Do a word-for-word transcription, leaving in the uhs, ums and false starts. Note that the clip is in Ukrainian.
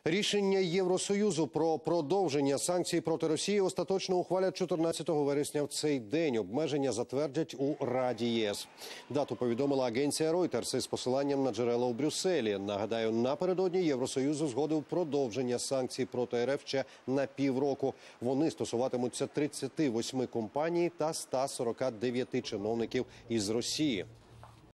Рішення Євросоюзу про продовження санкцій проти Росії остаточно ухвалять чотирнадцятого вересня в цей день. Обмеження затвердять у Раді ЄС. Дату повідомила агенція Reuters із посиланням на джерела у Брюсселі. Нагадаю, напередодні Євросоюз узгодив продовження санкцій проти РФ ще на півроку. Вони стосуватимуться тридцяти восьми компаній та ста сорока дев'яти чиновників із Росії.